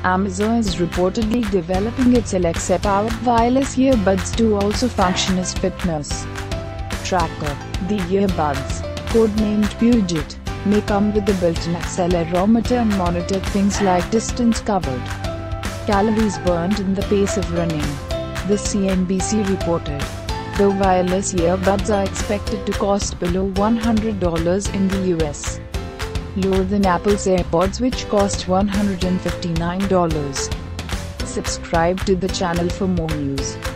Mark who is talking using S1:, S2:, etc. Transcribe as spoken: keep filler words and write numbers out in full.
S1: Amazon is reportedly developing its Alexa-powered wireless earbuds to also function as fitness tracker. The earbuds, codenamed Puget, may come with a built-in accelerometer and monitor things like distance covered, calories burned and the pace of running, the C N B C reported. The wireless earbuds are expected to cost below one hundred dollars in the U S, lower than Apple's AirPods, which cost one hundred fifty-nine dollars. Subscribe to the channel for more news.